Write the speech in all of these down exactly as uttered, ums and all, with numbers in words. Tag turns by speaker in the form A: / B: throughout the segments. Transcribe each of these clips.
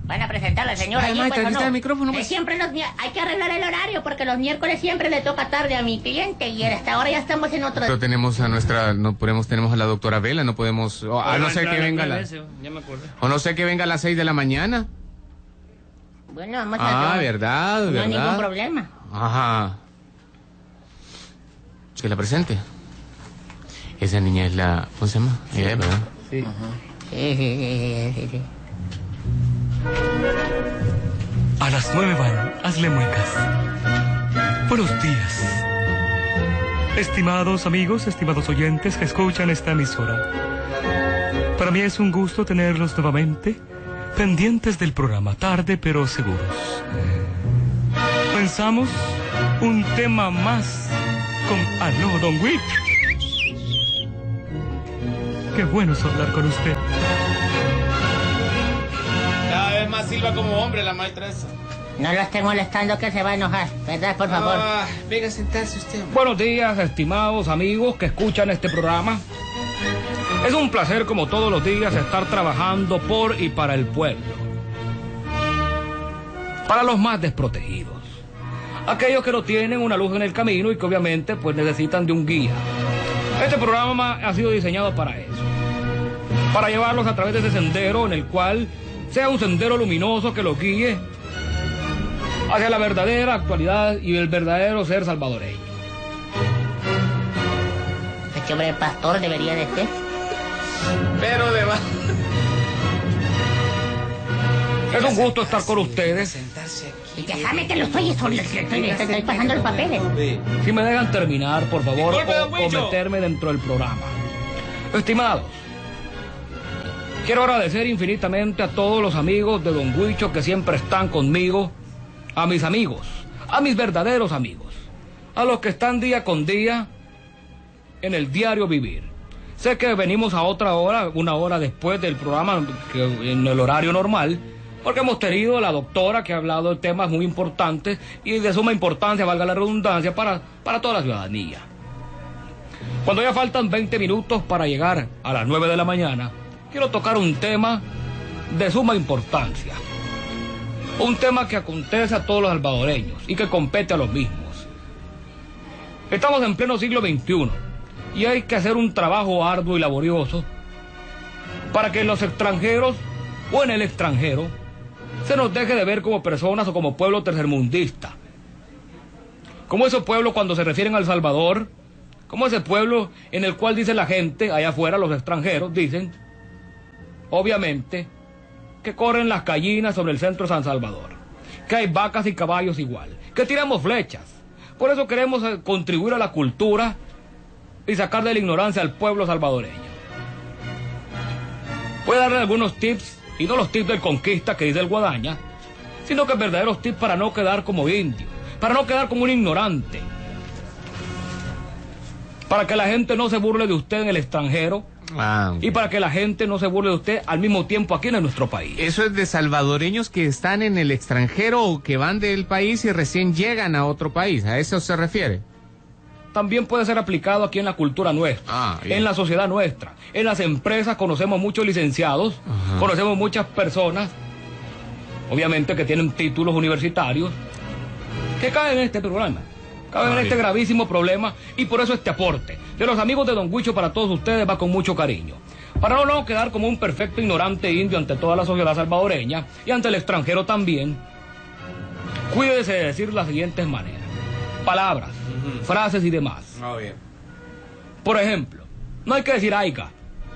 A: Van a presentar al señor
B: Ay,
A: allí,
B: maestra,
A: pues,
B: aquí
A: ¿o
B: está
A: no?
B: el micrófono,
A: Eh,
B: pues.
A: siempre los, mi- hay que arreglar el horario porque los miércoles siempre le toca tarde a mi cliente y hasta ahora ya estamos en otro...
B: Pero tenemos a nuestra, no podemos, tenemos a la doctora Vela, no podemos, o, a no ser que venga a la,
C: Ya me acordé.
B: o no sé que venga a las seis de la mañana.
A: Bueno, vamos
B: Ah,
A: a...
B: verdad,
A: No
B: verdad.
A: hay ningún problema.
B: Ajá. Que la presente. Esa niña es la, ¿cómo se llama? Ella es, ¿verdad?
C: Sí.
A: Sí, sí, sí, sí, sí.
D: A las nueve van, hazle muecas. Buenos días. Estimados amigos, estimados oyentes que escuchan esta emisora. Para mí es un gusto tenerlos nuevamente pendientes del programa, tarde pero seguros. Pensamos un tema más con Aló, Don Wick. Qué bueno es hablar con usted.
C: Cada vez más silba como hombre la maestra esa.
A: No lo esté molestando que se va a enojar, ¿verdad? Por favor.
C: Ah, venga a sentarse usted.
E: Buenos días, estimados amigos que escuchan este programa. Es un placer, como todos los días, estar trabajando por y para el pueblo. Para los más desprotegidos. Aquellos que no tienen una luz en el camino y que obviamente pues necesitan de un guía. Este programa ha sido diseñado para eso. Para llevarlos a través de ese sendero en el cual sea un sendero luminoso que los guíe hacia la verdadera actualidad y el verdadero ser salvadoreño.
A: Este hombre pastor debería de ser.
C: Pero de va.
E: Es un gusto estar con ustedes.
A: Y déjame que lo estoy, estoy, estoy, estoy pasando los papeles.
E: Si me dejan terminar, por favor,
C: Disculpe,
E: o,
C: don
E: o
C: Huicho.
E: meterme dentro del programa. Estimados, quiero agradecer infinitamente a todos los amigos de Don Huicho que siempre están conmigo, a mis amigos, a mis verdaderos amigos, a los que están día con día en el diario vivir. Sé que venimos a otra hora, una hora después del programa, que en el horario normal, porque hemos tenido a la doctora que ha hablado de temas muy importantes y de suma importancia, valga la redundancia, para, para toda la ciudadanía. Cuando ya faltan veinte minutos para llegar a las nueve de la mañana, quiero tocar un tema de suma importancia. Un tema que acontece a todos los salvadoreños y que compete a los mismos. Estamos en pleno siglo veintiuno y hay que hacer un trabajo arduo y laborioso para que los extranjeros o en el extranjero se nos deje de ver como personas o como pueblo tercermundista. Como ese pueblo cuando se refieren al Salvador, como ese pueblo en el cual dice la gente, allá afuera los extranjeros dicen, obviamente, que corren las gallinas sobre el centro de San Salvador, que hay vacas y caballos igual, que tiramos flechas. Por eso queremos eh, contribuir a la cultura y sacar de la ignorancia al pueblo salvadoreño. Voy a darle algunos tips, y no los tips del conquista que dice el Guadaña, sino que verdaderos tips para no quedar como indio, para no quedar como un ignorante, para que la gente no se burle de usted en el extranjero,
B: Ah,
E: y para que la gente no se burle de usted al mismo tiempo aquí en nuestro país.
B: eso es de salvadoreños que están en el extranjero o que van del país y recién llegan a otro país. ¿A eso se refiere?
E: También puede ser aplicado aquí en la cultura nuestra,
B: Ah, bien.
E: en la sociedad nuestra. En las empresas conocemos muchos licenciados,
B: Ajá.
E: conocemos muchas personas, obviamente que tienen títulos universitarios, que caen en este programa, caen
B: Ah,
E: en este
B: bien.
E: gravísimo problema, y por eso este aporte de los amigos de Don Huicho para todos ustedes va con mucho cariño. Para no, no quedar como un perfecto ignorante indio ante toda la sociedad salvadoreña y ante el extranjero también, cuídese de decir las siguientes maneras: palabras,
C: Ujú.
E: frases y demás.
C: Ah, bien.
E: Por ejemplo, no hay que decir aiga,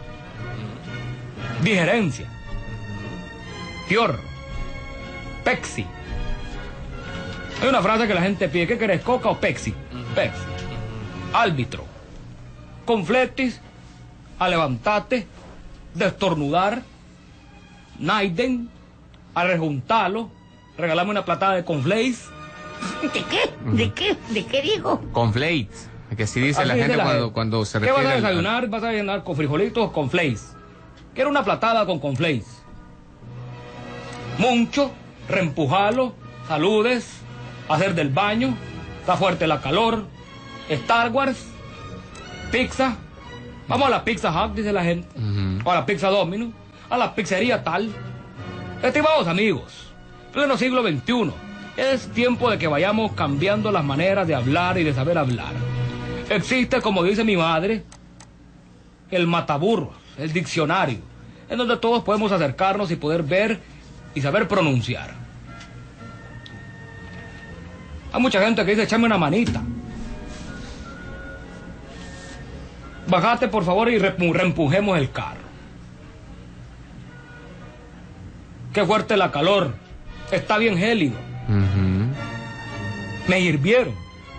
E: digerencia, fior, pexi. Hay una frase que la gente pide: ¿qué querés, coca o pexi? Pexi. Árbitro, confletis, a levantate, destornudar, naiden, a rejuntalo, regalame una platada de conflays.
A: ¿De qué? ¿De qué? ¿De qué digo?
B: Con flakes. Que así dice
E: Así
B: la
E: dice
B: gente
E: la
B: cuando,
E: gente.
B: cuando se
E: ¿Qué
B: refiere
E: vas a
B: al-
E: desayunar? Vas a desayunar con frijolitos o con flakes. Quiero una platada con conflays. Mucho, reempujalo, saludes, hacer del baño, está fuerte la calor, Star Wars, pizza. Vamos a la Pizza Hut, dice la gente.
B: Ujú.
E: O a la Pizza Domino, a la pizzería tal. Estimados amigos, pleno siglo veintiuno, es tiempo de que vayamos cambiando las maneras de hablar y de saber hablar. Existe, como dice mi madre, el mataburros, el diccionario, en donde todos podemos acercarnos y poder ver y saber pronunciar. Hay mucha gente que dice, échame una manita. Bajate, por favor, y reempujemos el carro. Qué fuerte la calor. Está bien gélido.
B: Ujú.
E: Me hirvieron.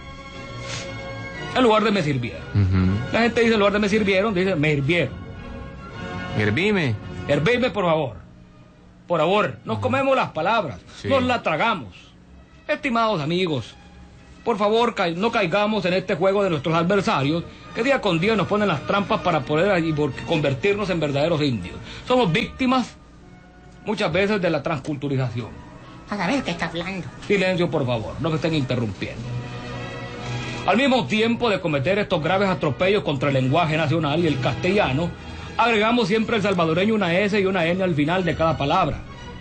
E: En lugar de me sirvieron.
B: Ujú.
E: La gente dice, en lugar de me sirvieron, dice, me hirvieron.
B: Hervime.
E: Hervime, por favor. Por favor, nos comemos las palabras.
B: Sí.
E: Nos las tragamos. Estimados amigos, por favor, ca- no caigamos en este juego de nuestros adversarios, que día con día nos ponen las trampas para poder ahí por- convertirnos en verdaderos indios. Somos víctimas, muchas veces, de la transculturización.
A: A saber qué está hablando.
E: Silencio, por favor, no me estén interrumpiendo. Al mismo tiempo de cometer estos graves atropellos contra el lenguaje nacional y el castellano, agregamos siempre el salvadoreño una S y una N al final de cada palabra.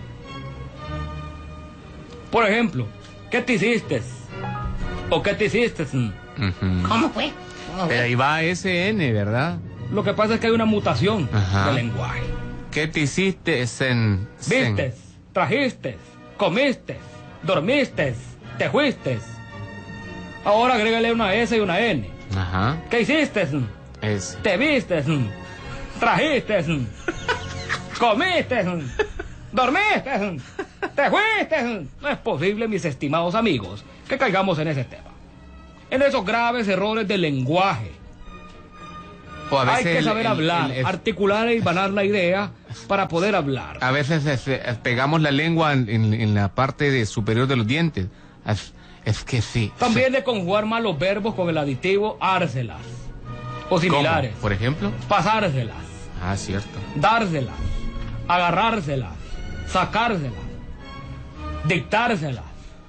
E: Por ejemplo, ¿qué te hiciste? ¿O qué te hiciste?
B: Ujú.
A: ¿Cómo fue? ¿Cómo
B: Pero
A: fue?
B: ahí va S N, ¿verdad?
E: Lo que pasa es que hay una mutación
B: Ajá.
E: del lenguaje.
B: ¿Qué te hiciste en...
E: Vistes, trajiste, comiste, dormiste, te fuiste. Ahora agrégale una S y una N.
B: Ajá.
E: ¿Qué hiciste?
B: Es...
E: Te vistes, trajiste, comiste, dormiste, te fuiste. No es posible, mis estimados amigos, que caigamos en ese tema, en esos graves errores del lenguaje.
B: O a
E: Hay
B: veces
E: que
B: el-
E: saber
B: el-
E: hablar,
B: el- el-
E: articular y banar la idea para poder hablar.
B: A veces es- es- pegamos la lengua en, en- en la parte de- superior de los dientes. Es, es que sí.
E: También de conjugar mal los verbos con el aditivo árselas o similares.
B: ¿Cómo? Por ejemplo.
E: Pasárselas,
B: Ah, cierto.
E: dárselas, agarrárselas, sacárselas, dictárselas.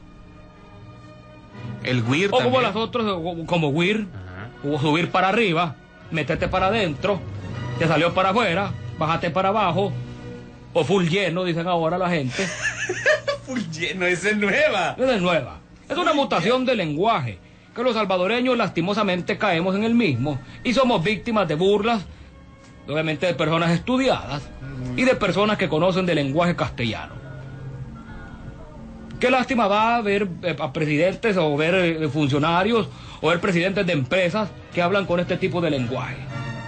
B: El weir
E: O como
B: también.
E: las otras, o- como wir,
B: Ajá.
E: o subir para arriba, meterte para adentro, te salió para afuera, bájate para abajo, o full lleno, dicen ahora la gente.
C: Full lleno, esa es nueva.
E: Es de nueva. Es una mutación del lenguaje, que los salvadoreños lastimosamente caemos en el mismo y somos víctimas de burlas, obviamente de personas estudiadas y de personas que conocen del lenguaje castellano. Qué lástima va a ver eh, a presidentes o ver eh, funcionarios o ver presidentes de empresas que hablan con este tipo de lenguaje.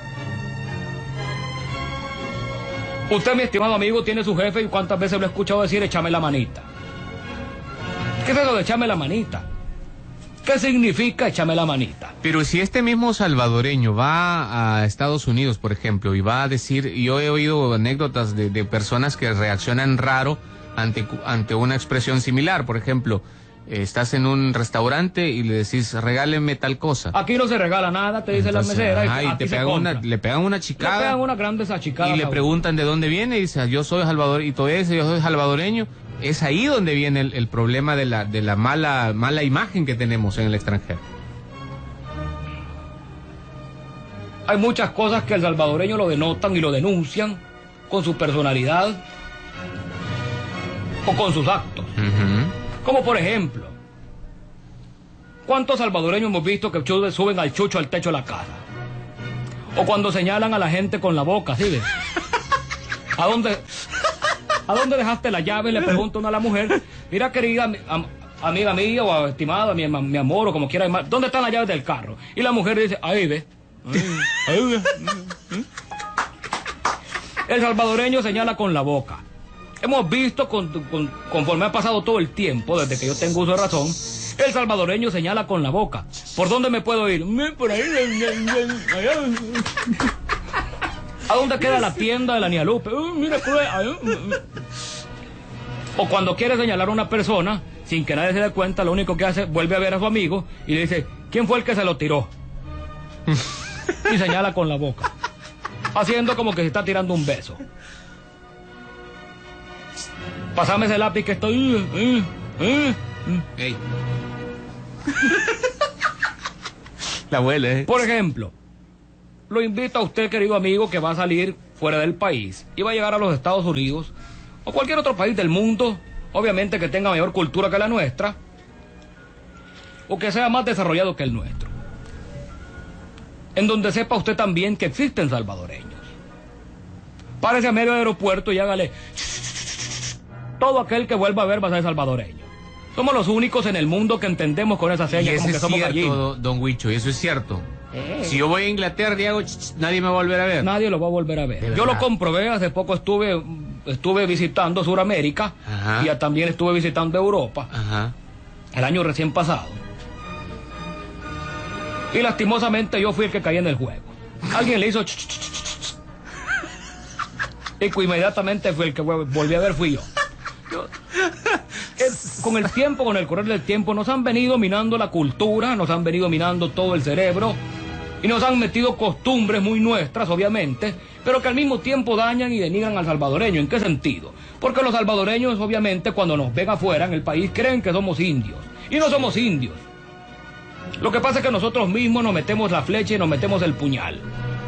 E: Usted, mi estimado amigo, tiene su jefe y cuántas veces lo he escuchado decir, échame la manita. ¿Qué es eso de échame la manita? ¿Qué significa échame la manita?
B: Pero si este mismo salvadoreño va a Estados Unidos, por ejemplo, y va a decir, yo he oído anécdotas de, de personas que reaccionan raro ante, cu- ante una expresión similar. Por ejemplo, eh, estás en un restaurante y le decís, regáleme tal cosa.
E: Aquí no se regala nada, te dice
B: Entonces,
E: la mesera,
B: ajá,
E: y,
B: y
E: a
B: te
E: ti se
B: pegan una,
E: compra.
B: le pegan una
E: Le
B: chicada
E: pegan unas grandes achicadas.
B: y le
E: a uno.
B: preguntan de dónde viene y dice, yo soy salvadoreño, y todo eso, yo soy salvadoreño. Es ahí donde viene el, el problema de la, de la mala, mala imagen que tenemos en el extranjero.
E: Hay muchas cosas que el salvadoreño lo denotan y lo denuncian con su personalidad o con sus actos.
B: Ujú.
E: Como por ejemplo, ¿cuántos salvadoreños hemos visto que chu- suben al chucho al techo de la casa? O cuando señalan a la gente con la boca, ¿sí ves? ¿A dónde, ¿A dónde dejaste la llave? Le pregunta uno a la mujer. Mira, querida am- am- amiga mía o estimada, mi, mi amor o como quiera llamar, ¿dónde están las llaves del carro? Y la mujer dice, ahí ve. Ahí ve. El salvadoreño señala con la boca. Hemos visto, con- con- conforme ha pasado todo el tiempo, desde que yo tengo uso de razón, el salvadoreño señala con la boca. ¿Por dónde me puedo ir? "Mm, Por ahí. allá". ¿A dónde queda la tienda de la Nialupe? "Uh, mira, por ahí, allá". O cuando quiere señalar a una persona, sin que nadie se dé cuenta, lo único que hace, vuelve a ver a su amigo y le dice, ¿quién fue el que se lo tiró? Y señala con la boca, haciendo como que se está tirando un beso. Pásame ese lápiz que estoy... eh, eh, eh.
B: Ey. La abuela, ¿eh?
E: Por ejemplo, lo invito a usted, querido amigo, que va a salir fuera del país y va a llegar a los Estados Unidos o cualquier otro país del mundo, obviamente que tenga mayor cultura que la nuestra, o que sea más desarrollado que el nuestro, en donde sepa usted también que existen salvadoreños. Párese a medio aeropuerto y hágale... Todo aquel que vuelva a ver va a ser salvadoreño. Somos los únicos en el mundo que entendemos con esa seña,
B: Y
E: como
B: eso
E: que
B: es
E: somos
B: cierto,
E: gallinos.
B: don Huicho, eso es cierto.
A: Eh.
B: Si yo voy a Inglaterra y hago ch, ch, nadie me va a volver a ver.
E: Nadie lo va a volver a ver.
B: De
E: Yo lo
B: verdad.
E: comprobé, hace poco estuve, estuve visitando Sudamérica.
B: Ajá.
E: Y también estuve visitando Europa,
B: Ajá.
E: el año recién pasado. Y lastimosamente yo fui el que caí en el juego. Alguien le hizo... ch, ch, ch, ch, ch. Y cu- inmediatamente fue el que vol- volví a ver, fui yo. Yo- es- con el tiempo, con el correr del tiempo, nos han venido minando la cultura, nos han venido minando todo el cerebro y nos han metido costumbres muy nuestras, obviamente, pero que al mismo tiempo dañan y denigran al salvadoreño. ¿En qué sentido? Porque los salvadoreños, obviamente, cuando nos ven afuera en el país, creen que somos indios. Y no somos indios. Lo que pasa es que nosotros mismos nos metemos la flecha y nos metemos el puñal.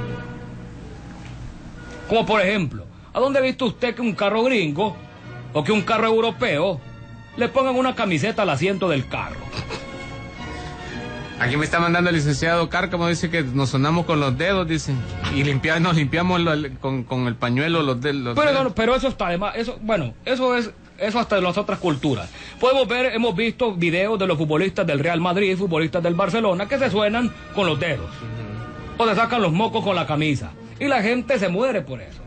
E: Como por ejemplo, ¿a dónde ha visto usted que un carro gringo o que un carro europeo le pongan una camiseta al asiento del carro?
B: Aquí me está mandando el licenciado Cárcamo, dice que nos sonamos con los dedos, dicen, y limpia, nos limpiamos lo- con, con el pañuelo los, de, los
E: Pero,
B: dedos.
E: no, pero eso está además, eso, bueno, eso es, eso hasta de las otras culturas. Podemos ver, hemos visto videos de los futbolistas del Real Madrid, futbolistas del Barcelona, que se suenan con los dedos. O se sacan los mocos con la camisa. Y la gente se muere por eso.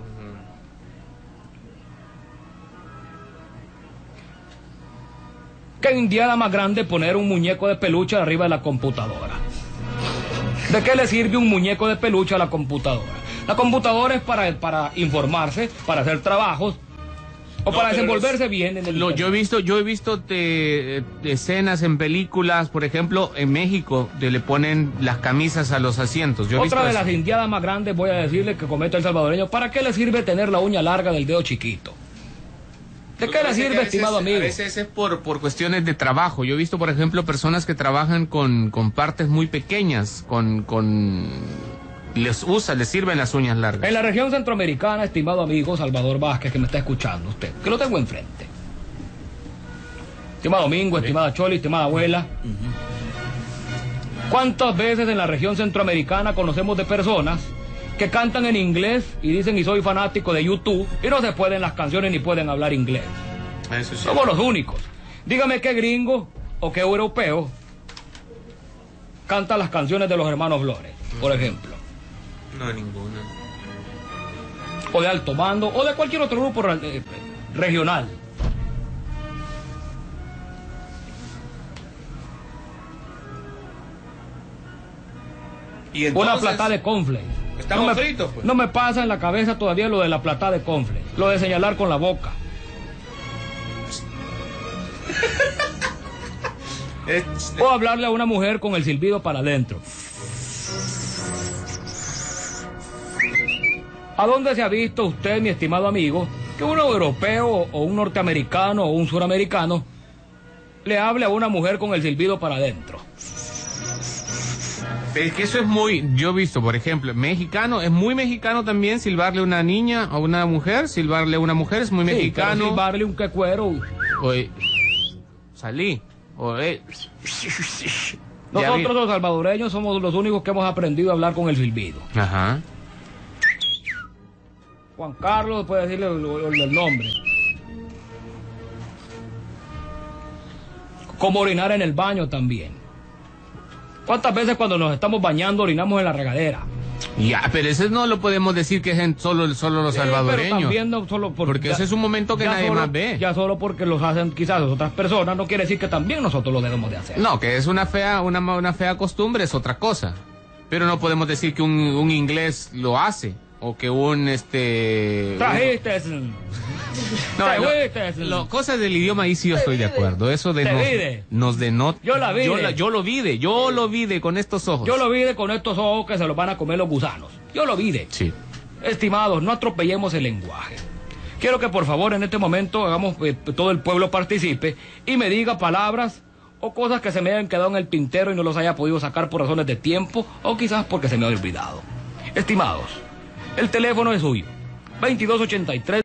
E: ¿Qué indiada más grande poner un muñeco de peluche arriba de la computadora? ¿De qué le sirve un muñeco de peluche a la computadora? La computadora es para, para informarse, para hacer trabajos o
C: No,
E: para
C: pero
E: desenvolverse bien en el
B: Lo, yo he
E: internet.
B: visto, yo he visto te- eh, escenas en películas, por ejemplo, en México, de le ponen las camisas a los asientos. Yo he
E: Otra
B: visto
E: de
B: eso.
E: las indiadas más grandes, voy a decirle, que comete el salvadoreño. ¿Para qué le sirve tener la uña larga del dedo chiquito? ¿De qué le sirve, estimado amigo?
B: A veces es por, por cuestiones de trabajo. Yo he visto, por ejemplo, personas que trabajan con, con partes muy pequeñas, con, con les usa, les sirven las uñas largas.
E: En la región centroamericana, estimado amigo Salvador Vázquez, que me está escuchando usted, que lo tengo enfrente. Estimado Domingo, estimada Choli, estimada abuela. ¿Cuántas veces en la región centroamericana conocemos de personas que cantan en inglés y dicen y soy fanático de YouTube y no se pueden las canciones ni pueden hablar inglés?
B: Eso sí.
E: Somos los únicos. Dígame qué gringo o qué europeo canta las canciones de los hermanos Flores, por ejemplo.
B: No, ninguna.
E: O de alto mando, o de cualquier otro grupo re- eh, regional.
C: Y
E: Una
C: entonces,
E: plata de cornflakes.
C: Estamos
E: no me,
C: fritos, pues.
E: No me pasa en la cabeza todavía lo de la plata de cornflakes, lo de señalar con la boca.
C: es-
E: O hablarle a una mujer con el silbido para adentro. ¿A dónde se ha visto usted, mi estimado amigo, que un europeo o un norteamericano o un suramericano le hable a una mujer con el silbido para adentro?
B: Es que eso es muy, yo he visto, por ejemplo, mexicano, es muy mexicano también silbarle a una niña o una mujer, silbarle a una mujer es muy
E: Sí,
B: mexicano.
E: pero silbarle un quecuero.
B: O, eh, salí. O, eh, ya vi-
E: Nosotros los salvadoreños somos los únicos que hemos aprendido a hablar con el silbido.
B: Ajá.
E: Juan Carlos puede decirle el, el- el nombre. Como orinar en el baño también. ¿Cuántas veces cuando nos estamos bañando orinamos en la regadera?
B: Ya, pero ese no lo podemos decir que es en solo, solo los
E: Sí, pero
B: salvadoreños.
E: también no solo por-
B: Porque
E: ya-
B: ese es un momento que
E: ya
B: nadie
E: solo-
B: más ve.
E: Ya solo porque los hacen quizás otras personas, no quiere decir que también nosotros lo debemos de hacer.
B: No, que es una fea, una, ma- una fea costumbre, es otra cosa. Pero no podemos decir que un, un inglés lo hace. O que un este.
E: Trajiste.
B: No,
E: te
B: lo-
E: fuiste.
B: lo- cosas del idioma ahí sí yo estoy de acuerdo. Eso de
E: Te
B: nos,
E: vide.
B: nos denota.
E: Yo la vi
B: Yo,
E: de.
B: la- yo lo vi de, yo lo vi de con estos ojos.
E: Yo lo vi de con estos ojos que se los van a comer los gusanos. Yo lo vi de.
B: Sí.
E: Estimados, no atropellemos el lenguaje. Quiero que por favor en este momento hagamos eh, todo el pueblo participe y me diga palabras o cosas que se me hayan quedado en el tintero y no los haya podido sacar por razones de tiempo o quizás porque se me ha olvidado. Estimados, el teléfono es suyo. veintidós ochenta y tres